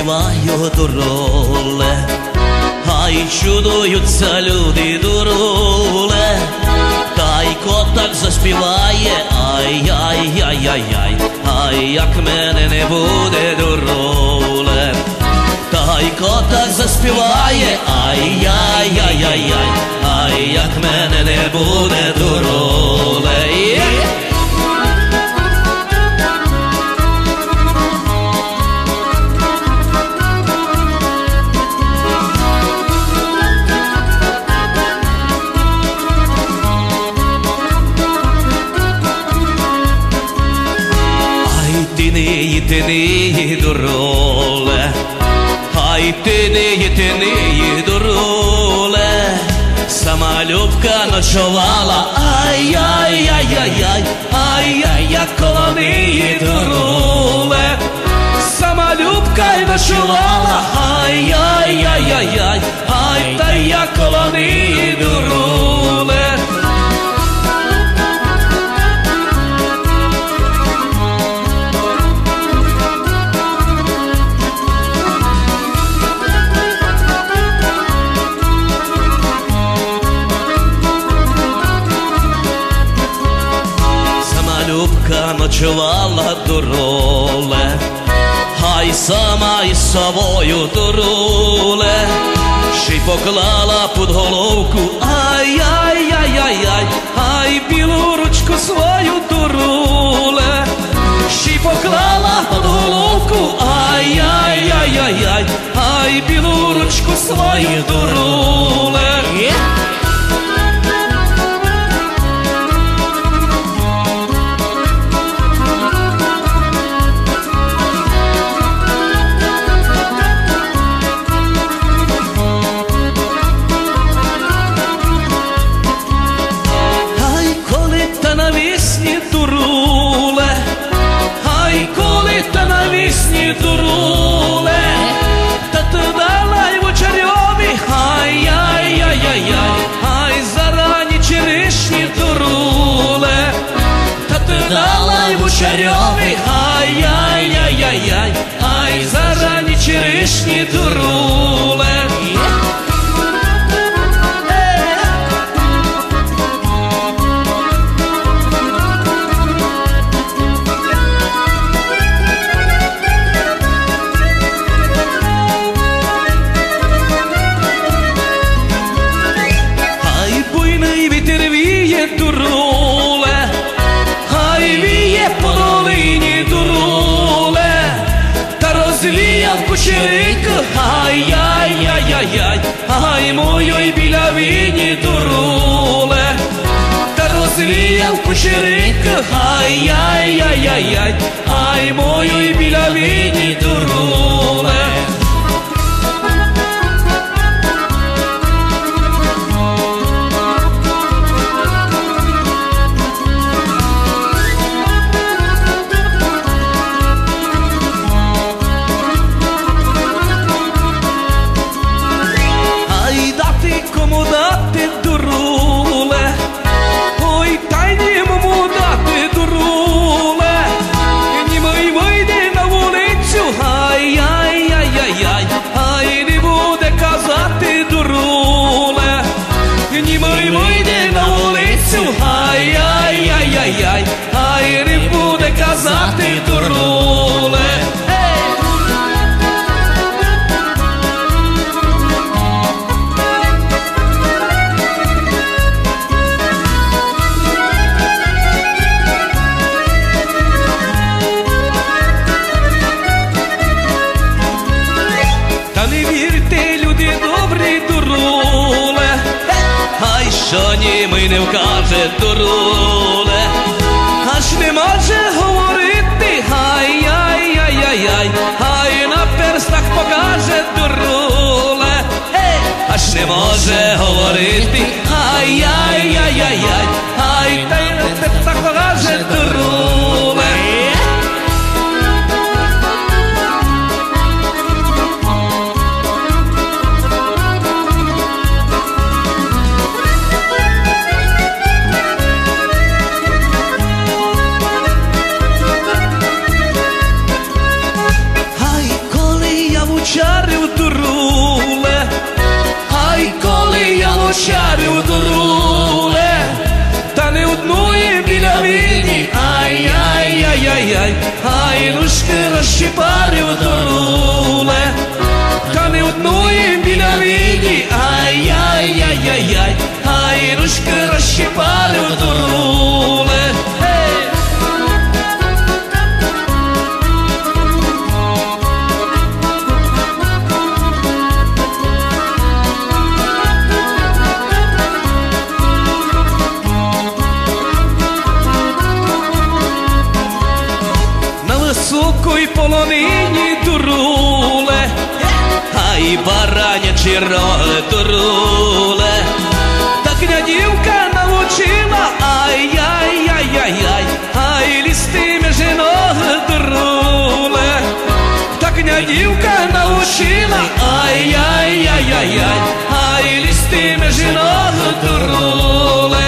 заспіваю дуруле, ай чудуються люди дуруле, та й котак заспіває, ай-яй-яй-яй-яй, ай, як мене не буде дуруле, та й котак заспіває, ай-яй-яй-яй-яй, ай, як мене не буде дуруле. Ти не дуруле, ай ти не дуруле, сама Любка ночувала, ай-яй-яй-яй-яй, ай-яй, як коло неї дуруле, сама Любка й ночувала, ай-яй-яй-яй-яй, ай, та як коло неї дуруле. Любка ночувала дуруле, ай сама із собою дуруле, ще й поклала під головку, ай-яй-яй-яй-яй, ай, білу ручку свою дуруле, ще й поклала під головку, ай-яй-яй-яй-яй, ай, білу ручку свою дуруле. Дуруле, та ти дала й вечерьові, ай-яй-яй-яй-яй, ай, зарані черешні дуруле, та ти дала й вечерьові, ай-яй-яй-яй-яй, ай, зарані черешні дуруле. Дуруле, ай, віє по долині дуруле, та розвіяв кучерик, ай-яй-яй-яй-яй, ай, мою біля віні дуруле, та розвіяв кучерик, ай-яй-яй-яй-яй, ай, мою біля віні дуруле. Кому дати дуруле, ой, та й німому дати дуруле, німо й вийде на вулицю, ай-яй-яй-яй-яй, ай, не буде казати дуруле, німо й вийде на вулицю, ай-яй-яй-яй-яй, ай, не буде казати дуруле. Що німий не вкаже дуруле, аж не може говорити, ай-яй-яй-яй-яй, ай, на перстах покаже дуруле, аж не може говорити, ай-яй-яй-яй-яй, ай, та й на перстах покаже дуруле. ai, hai lușcără și pare o dorule. Ca neut noi în bine vidi, ai, ai, ai, ai, ai, hai lușcără și pare o dorule. Sukoj polonini durule, aj baranie čirole durule. Ta kňadivka naučila, aj, aj, aj, aj, aj, aj listime ženog durule. Ta kňadivka naučila, aj, aj, aj, aj, aj, aj listime ženog durule.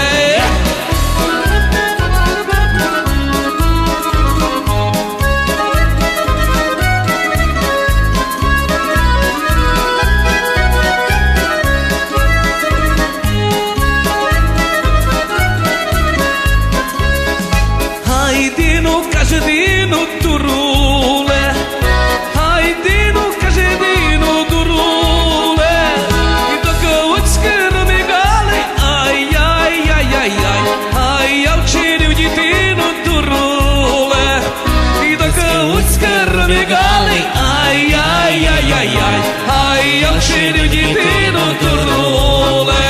Dinu durule, hai dinu, kaže dinu durule. I dok uți cărmigale, ai, ai, ai, ai, ai, ai au ceriu dinu durule. I dok uți cărmigale, ai, ai, ai, ai, ai, ai au ceriu dinu durule.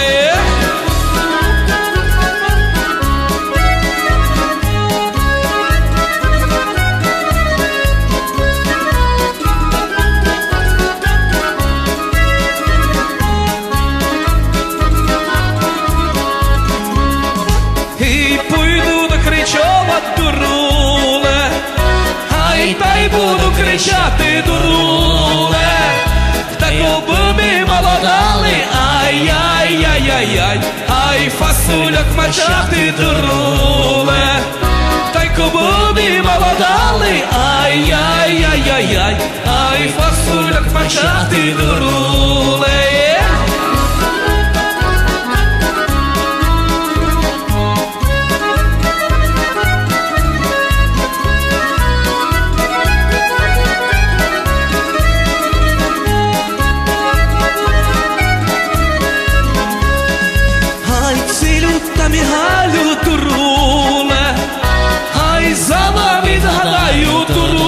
Буду кричати дуруле, тако бими молодали, ай, ай, ай, ай, ай, ай, фасуляк мачати дуруле, тако бими молодали, ай, ай, ай, ай, ай, ай, фасуляк мачати дуруле. Мігалю туруле, ай за вами згадаю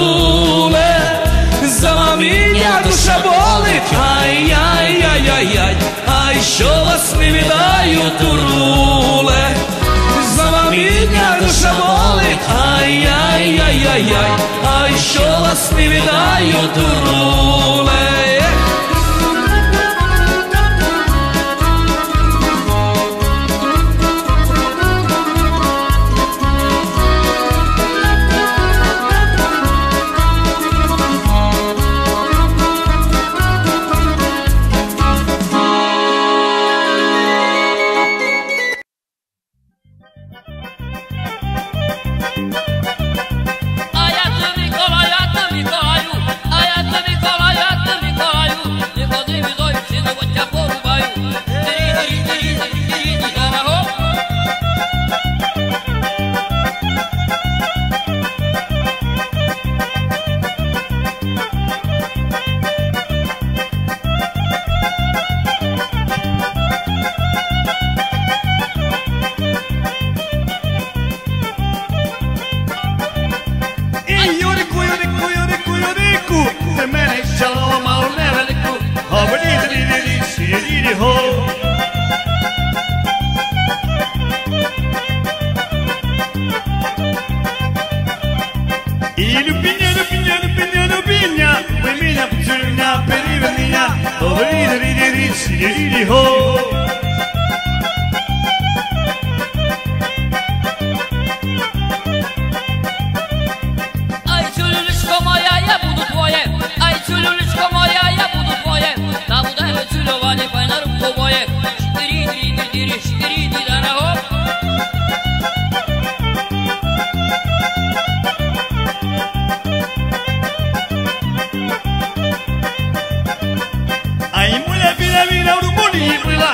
туруле, за вами я душа болить, ай, ай, ай, ай, ай, ай, що вас не віддаю туруле, за вами я душа болить, ай, ай, ай, ай, ай, ай, що вас не віддаю туруле.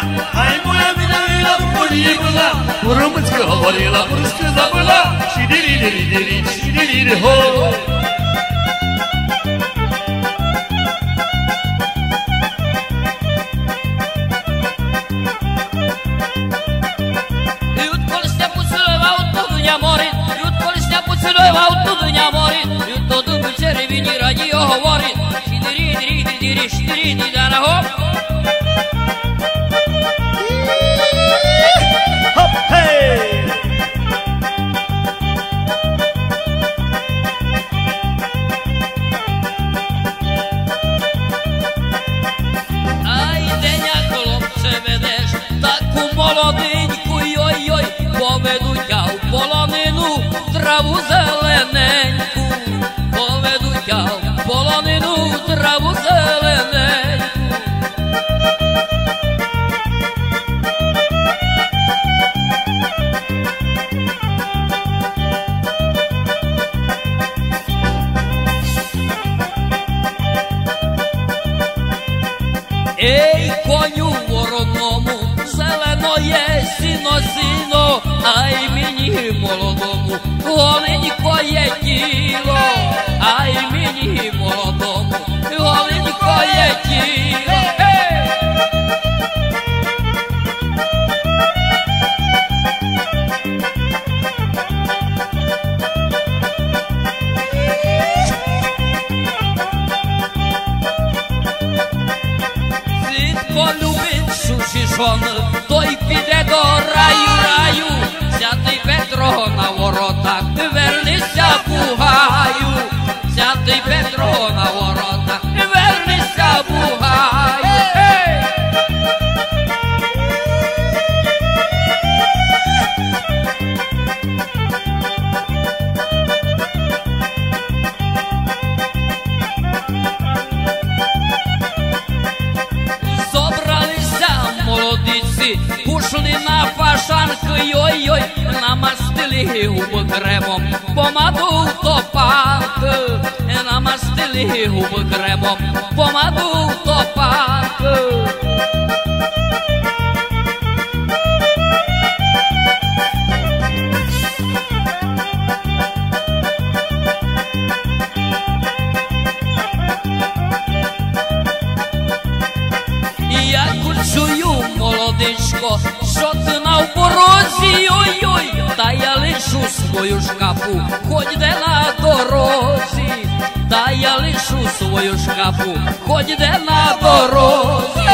Urmăți că hovorila, urmăți că zabăla și diri Ej, konju voronomu, zeleno je sino, aj meni molodому, голенько je тіло, aj meni molodому, голенько je тіло. Той піде до раю, святий Петро на воротах, вернися Бугаю, святий Петро на воротах, вернися Бугаю. Пішли на фашанки, йой-йой, намастили губи кремом, помаду в топанк, намастили губи кремом, помаду в топанк. Я чую, молодичко, що ти на порозі, ой-ой, та я лишу свою шкапу, хоч де на дорозі, та я лишу свою шкапу, хоч де на дорозі.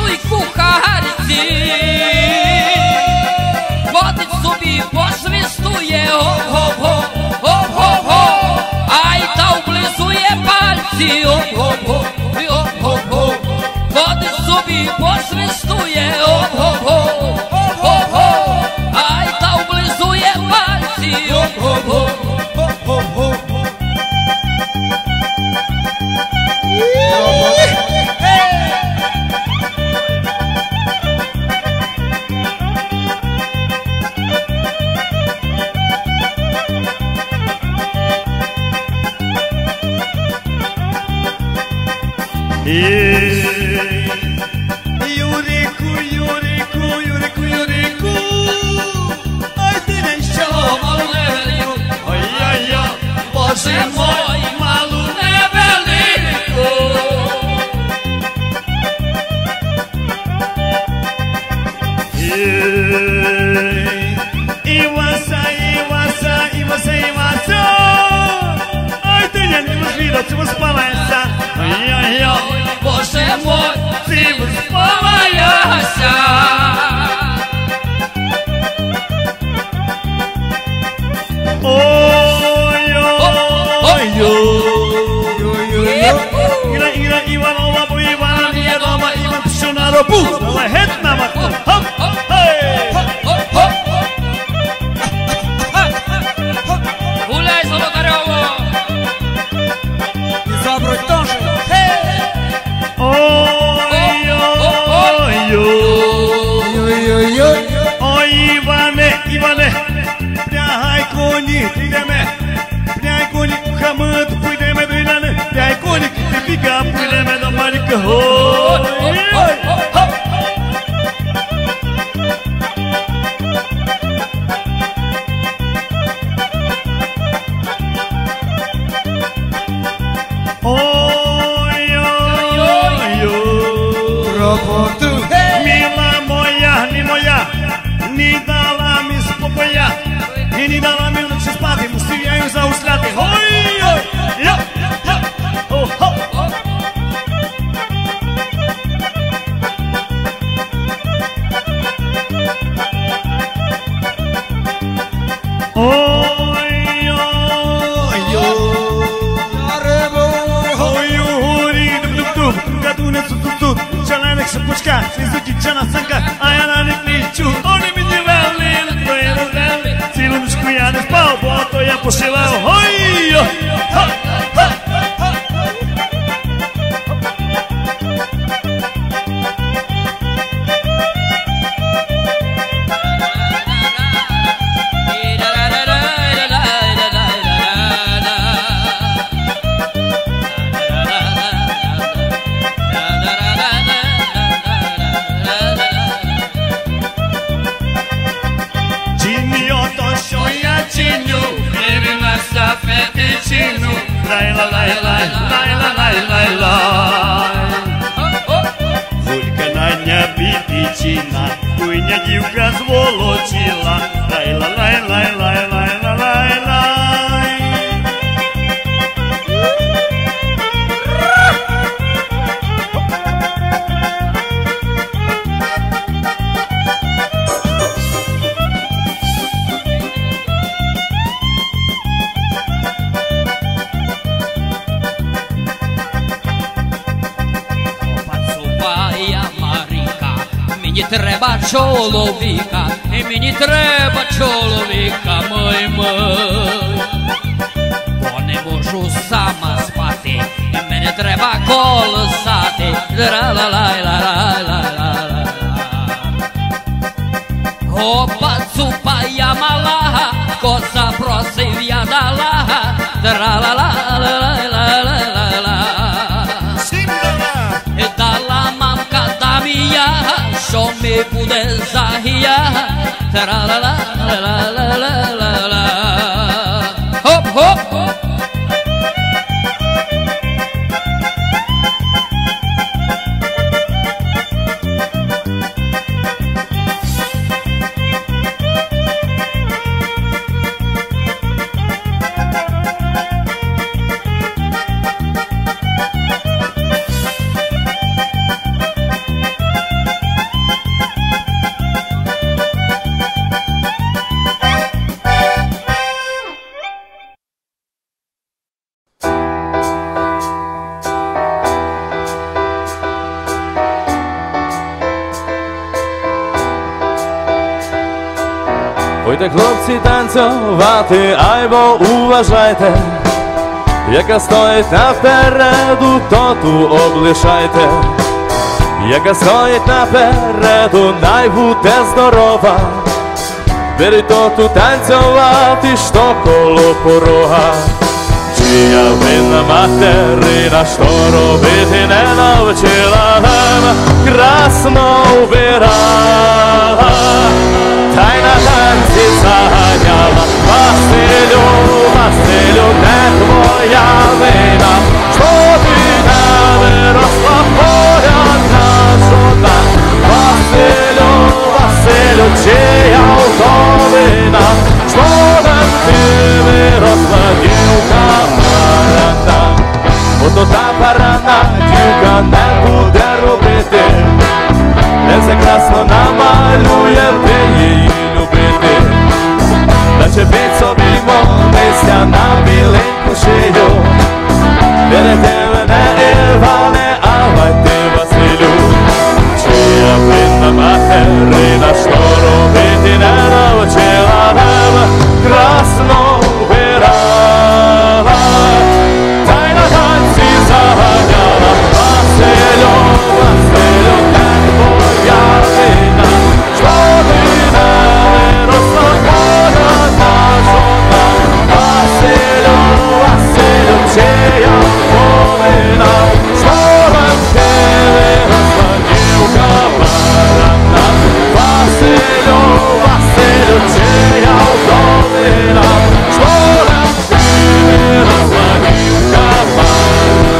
și cu harții. Poate subi, posvestuie, hop, hop, hop, hop, hop, hop. Ai tau blizuie palții, hop, hop, hop, hop, hop, hop. Poate subi, posvestuie, hop, hop, hop, hop, hop. Ai tau blizuie palții, hop, hop, hop, hop, hop, hop. Iuricu, Iuricu, Iuricu, Iuricu, ai tine șomalericu, ai, ai, ai, Bože moj, malu nebeliku. Ivasa, Ivasa, Ivasa, Ivasa, ai tine nemozljivo, ćemo spavajsa, ai, ai, ai. Bože moj, ti uspavajaša. Oj, oj, oj, Igra, igra, Ivanova, bo Ivana nije doma, Ivan pišu na robu, ale het na matku, hop, hej! Гуляй, Золотарёво! I zabroj тоже, hej! Oj, oj, oj, oj, Ivane, Ivane, prea-hai conii, tine-me, prea-hai conii cu hamânt, pui-de-me doi-lane, prea-hai conii cu te-pica, pui-de-me de marică, hoi, hoi, hop! Oj, oj, oj, mila moja, ni moja, ni dala mi spokoja, i ni dala mi noći spati, musijaju zausljati, hoj, oj, ja, ja, oh, hop, hop. Oj, oj, oj, uri, dub, gadune, tu, čelanek se pučka, svizuki čana sanka, a ja na nek niču, oni mi ne veli, to je razveli, cilu mušku ja ne spao, bo to ja pošivao, hoj, ha, ha, ha. Вульканання бітичина, куйня дівка зволочила, лай-ла-лай-лай-лай-лай-лай-лай. Мені треба чоловіка, і мені треба чоловіка, мой. Бо не можу сама спати, і мене треба колосати. Ла-ла-ла-ла-ла-ла-ла-ла. Опа, цупа я мала, коса просив я дала. Ла-ла-ла-ла-ла-ла-ла-ла. Дала мамка дамія, що ми буде загія. Тра-ла-ла-ла-ла-ла-ла-ла. Хоп-хоп! Ходьте, хлопці, танцювати, айбо уважайте, яка стоїть напереду, то ту облишайте. Яка стоїть напереду, най буде здорова. Беріть то ту танцювати, що коло порога. Чия винна материна, що робити не навчила, нам красно вбирала, та й на танці заганяла. Василю, Василю, не твоя вина, що ти не виросла порядна жона. Василю, Василю, чия вина, що ти виросла дівка парана. Ото та парана дівка не буде робити, не все красно намалює, ти її любити. Начепить собі молися на біленьку шию, берете мене, Іване, а вайте, Василю. Чия винна материна, що робити не навчила, нам красно вбирала, та й на танці заганяла. Василю, Василю, не твоя вина, що ти не виросла порядна жона. Василю, Василю, чия вина, що ти виросла дівка парана. Василю, Василю, чия вина, що ти виросла дівка парана.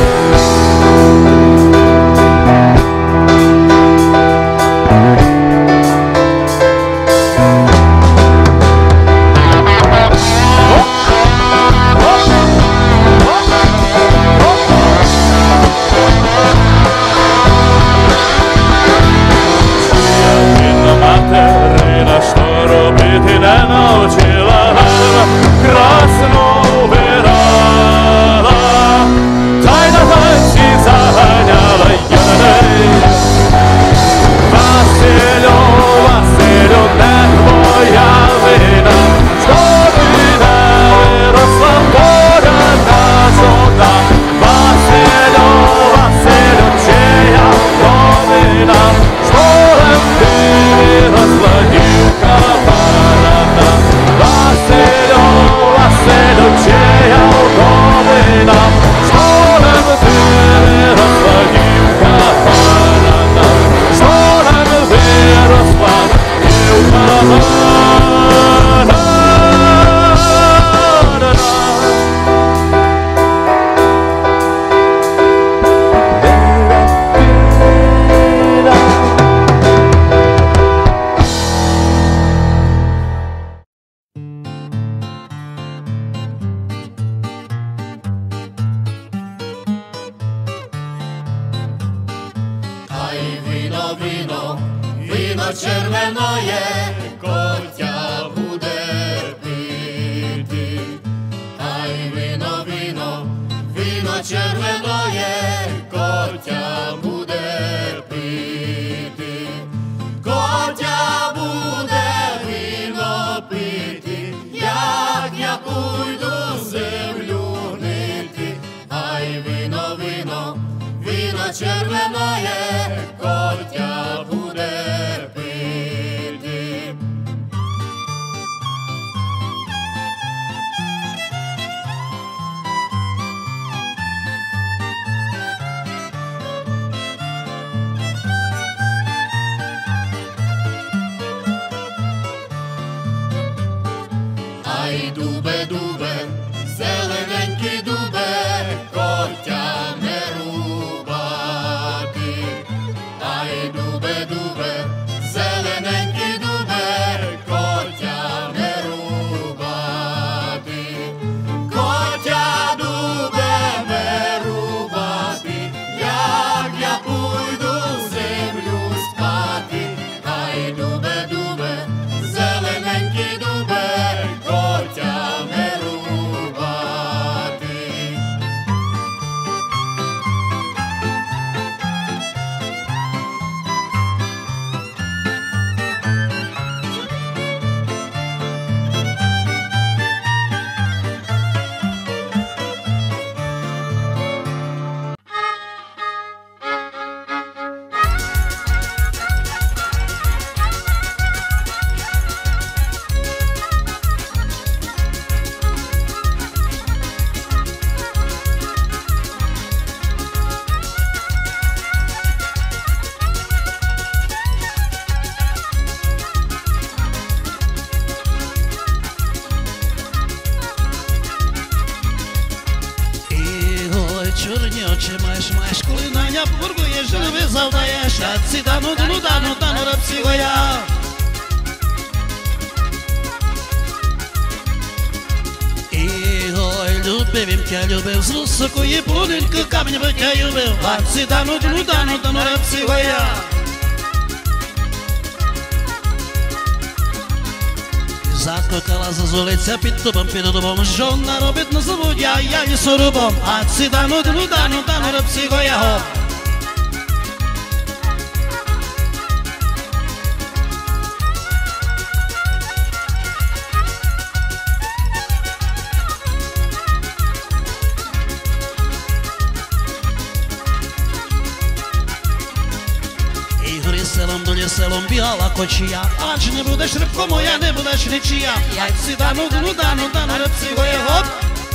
Материна, що робити не навчила, красно вбирала, та й на танці заганяла. Василю, Василю, не твоя вина, що ти не виросла порядна жона. Василю, Василю, чия вина, що ти виросла дівка парана. Василю, Василю, чия вина, що ти виросла дівка парана, що виросла дівка парана. Вино червоноє, котя буде пити. Ай, вино, вино червоноє, котя буде пити. Котя буде вино пити, як я пойду землю нити. Ай, вино, вино червоноє, котя буде пити. Ай, дубе, дубе, зелененький дубе, котя не рубати. а ці дану рапсігоя. Ой, любив він тя любив, з високої будинки камінь би тя любив, а ці дану рапсігоя. Закликала зазулиця під дубом, жона робить на заводі, я лісорубом, а ці дану рапсігоя. Долі селом бігала кочія, адже не будеш рибко моя, не будеш нічия. Ці дану рапсігоя, гоп.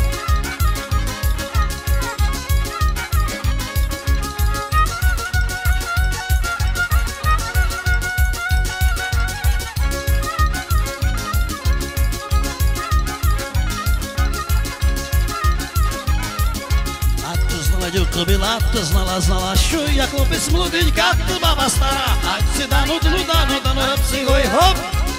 Дюко біла, то знала, що я хлопець молоденька, то баба стара. А ці дану рапсігой, гоп.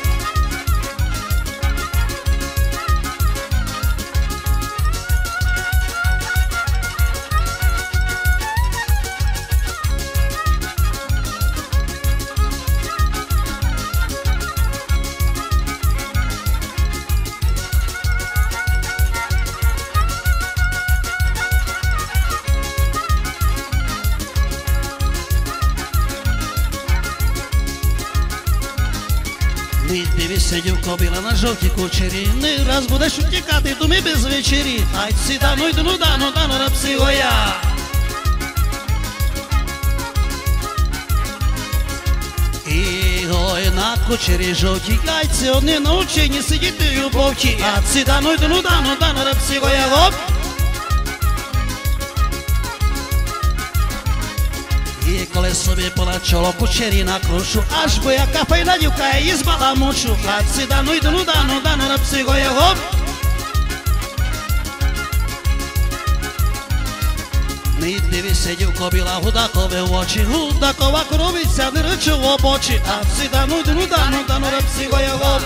Сидів кобіла на жовтій кучері, не раз будеш утікати, думи без вечері. Ай, ці дану рапсігоя. І ой, на кучері жовтій гайці, одні научені сидіти у бовті. А ці дану рапсігоя, гоп. І коли собі полачало кучері накрушу, аж бо яка файна дівка її збаламучу. А ці дану рапсігоя, гоп. Не дивися, дівко, біла гудакове в очі, гудакова коровиця не рече в обочі. А ці дану рапсігоя, гоп.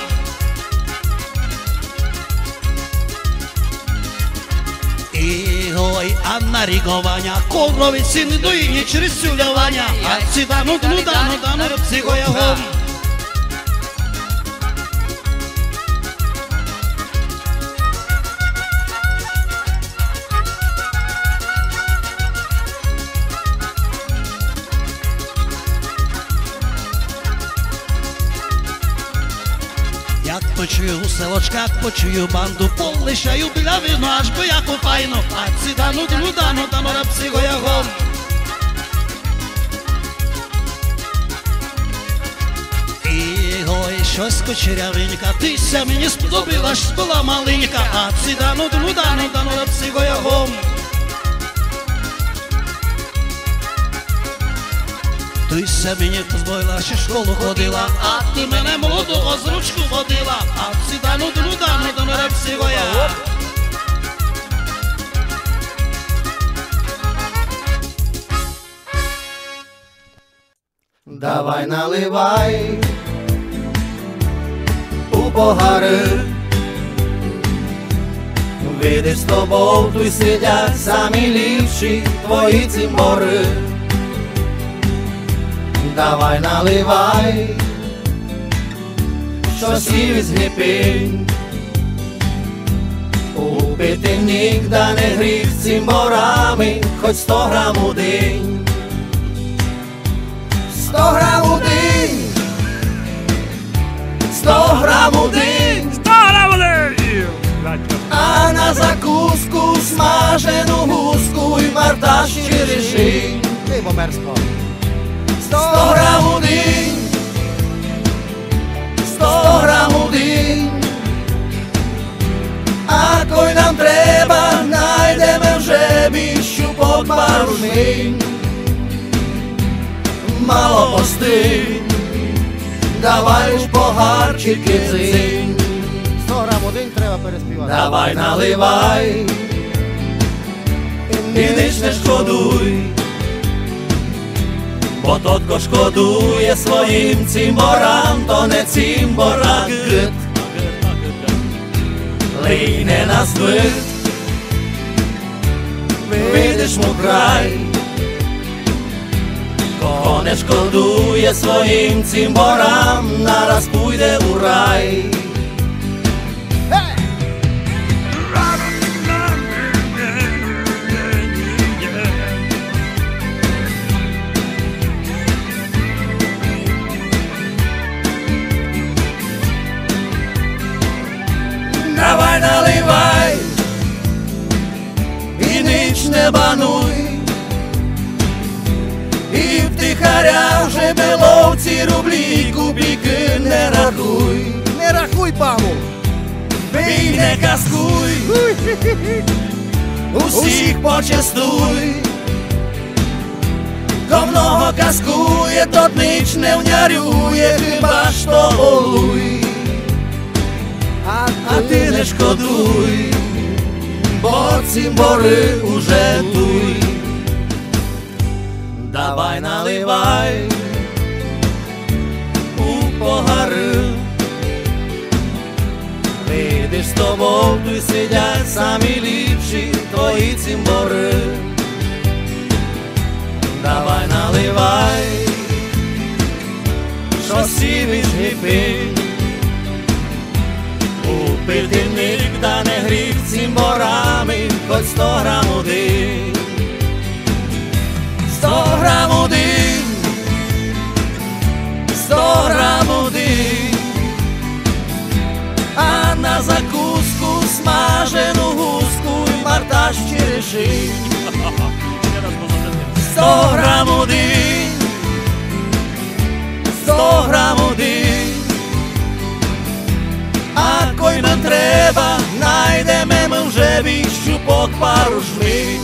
Ой, а на ріговання коровиці не доїні через цюлявання. А ці дану рапсігоя, гоп. Як почую у селочках, почую банду, полишаю біля вину, аж би яку файну. А ці дану рапсігоя, гоп. І ой, щось кучерявенька, тися мені сподобилась, була маленька. А ці дану рапсігоя, гоп. Тися мені позбоїла, що школу ходила, а ти мене молодого з ручку водила. А ці дану рапсігоя. Давай наливай у богари, видиш з тобою, тут сидять самі ліпші твої цимбори. Давай наливай, щось і згніпінь, упити нігда не гріх цимборами, хоч 100 грам у день. 100 грам у день, 100 грам у день, 100 грам у день! а на закуску смажену гуску і барташ черешень. 100 грам у день, 100 грам у день, а кой нам треба, найдемо вже біщу по пару жмінь. Мало постинь, давай ж погарчики дзинь. 100 грам у день треба переспівати. Давай наливай, і ніч не шкодуй, бо тотко шкодує своїм цимборам, то не цимбора гид, лине на збит. Видиш му край, кого не шкодує своїм цимборам, нараз пойде у рай. Давай наливай і ніч не бануй, і втихаря вже беловці рублі кубики не рахуй. Не рахуй, пану! Пий, не каскуй, усіх почастуй. Ко много каскує, тот ніч не внярює, хіба що олуй. А ти не шкодуй, бо цимбори уже туй. Давай наливай у погари, видиш, з тобою тут сидять самі ліпші твої цимбори. Давай наливай, що сівиш і пий, у пильник, да не гріх цимборами, хоч 100 грам один. 100 грам один, 100 грам один, а на закуску смажену гуску і марташ череши. 100 грам один, 100 грам один, а кой нам треба, найдеме ми вже віщу по пару жми.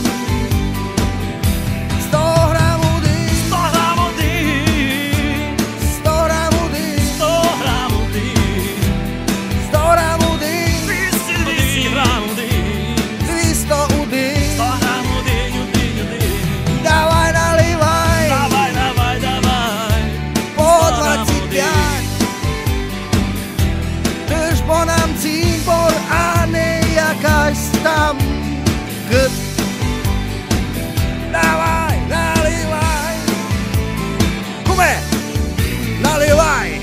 100 грам один, 100 грам один, 100 грам один, 100 грам один, 100 грам один, 200 грам один, 201, 100 грам один, один. Давай наливай, давай, давай, давай, по 25. Ти ж бо нам цимбор, а не якась там гид. Давай, наливай, куме, наливай.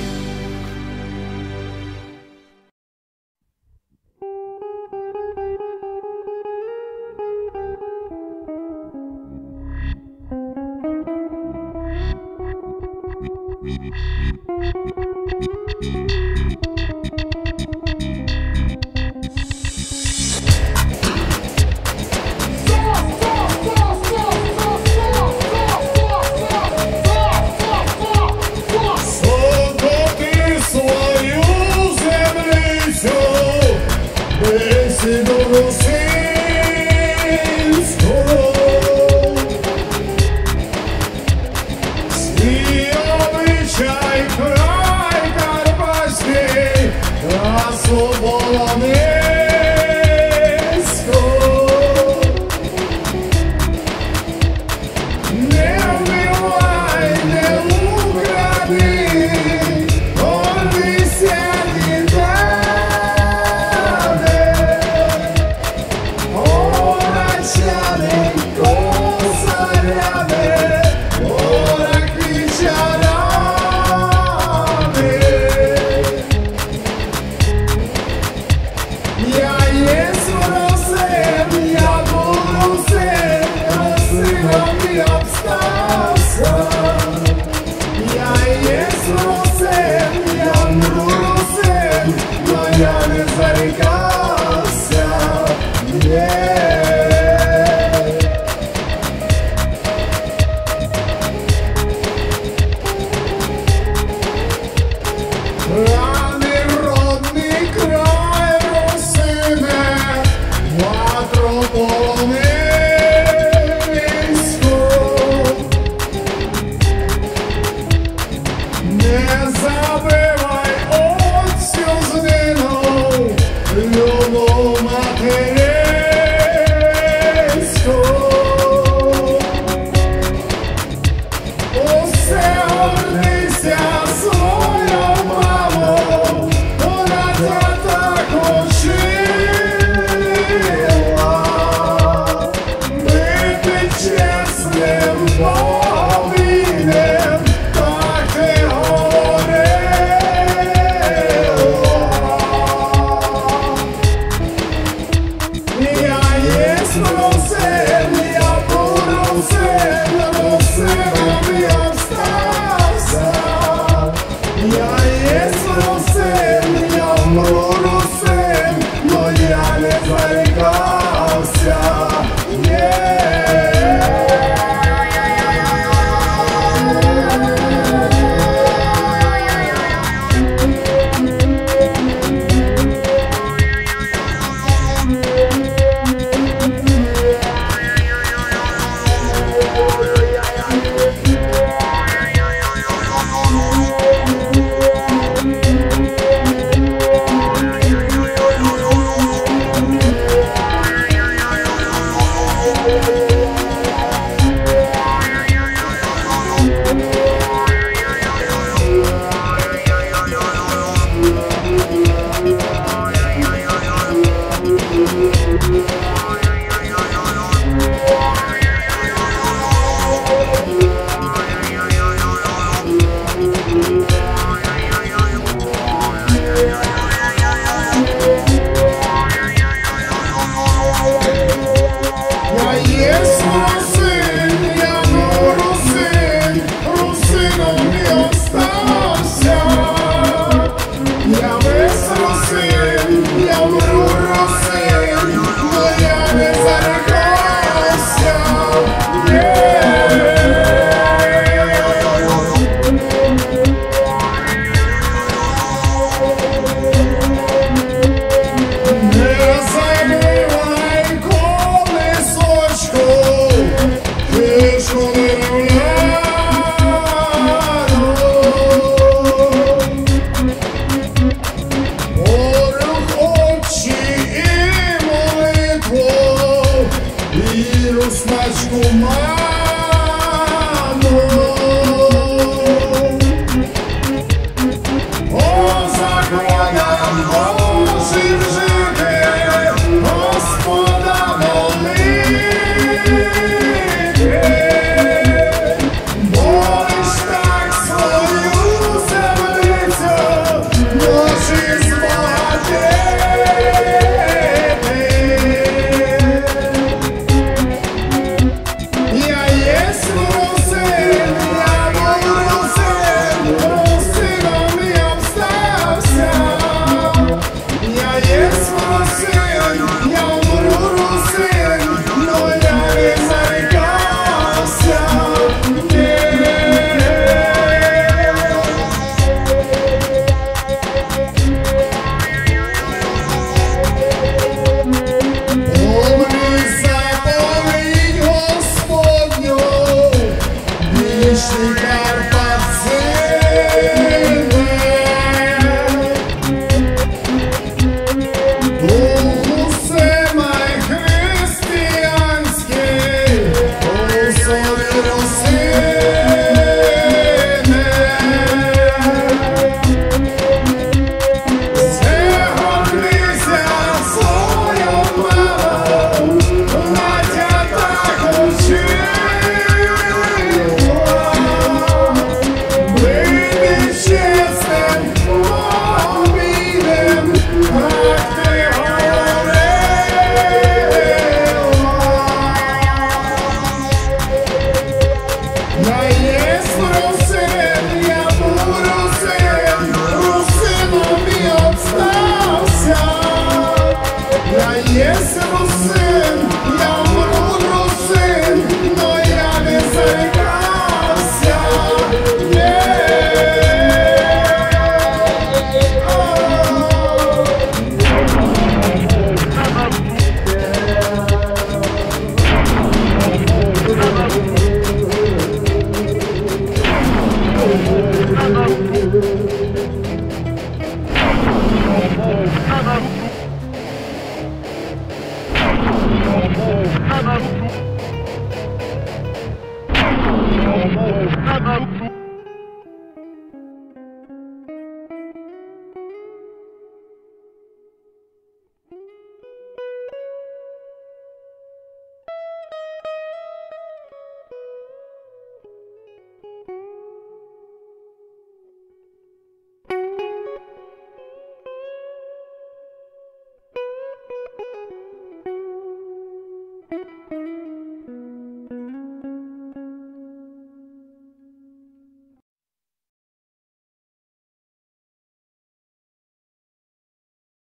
Ja